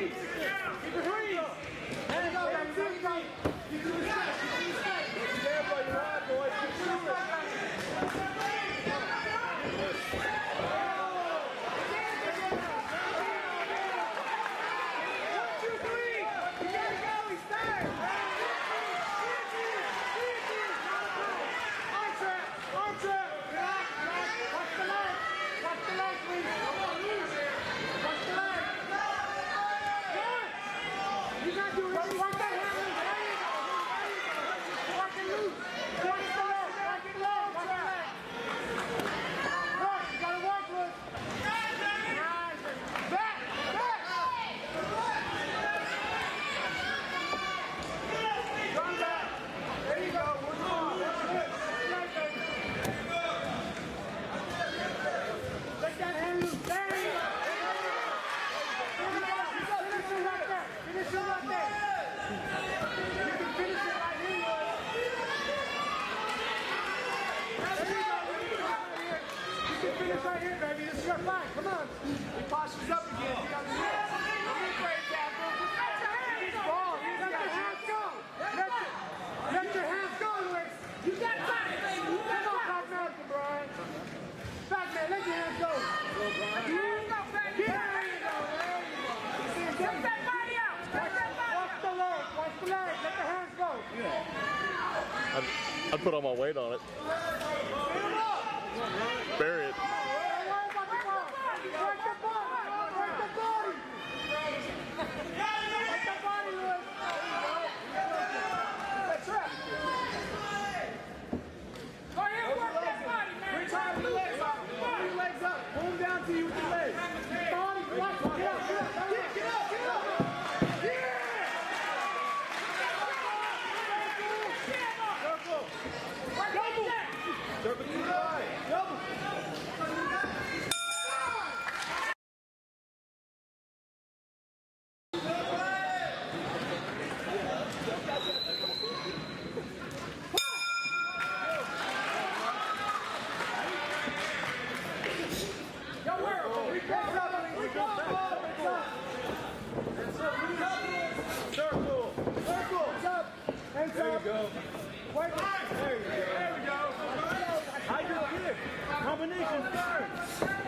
freeze. Keep it freeze. There you go, baby. There you go. Keep it respect. Keep it respect. Be careful, you're hard, boys. Keep shooting. Right here, baby. This is your fight. Come on. He postures up again. He got the hands. Let your hands go, Luis. You got time, baby. Come on, Pat Malcolm, Brian. Back man, let your hands go. Here you go, baby. There you go. Get that body out. Watch the leg. Watch the leg. Let the hands go. I put all my weight on it. Bury it. Pull him down to you with your legs. Body, watch, get up, get up, get up, get up. Yeah! Circle. Circle to the right. Double. There you go. Wait, there you go. There we go. I do it here. Combination third.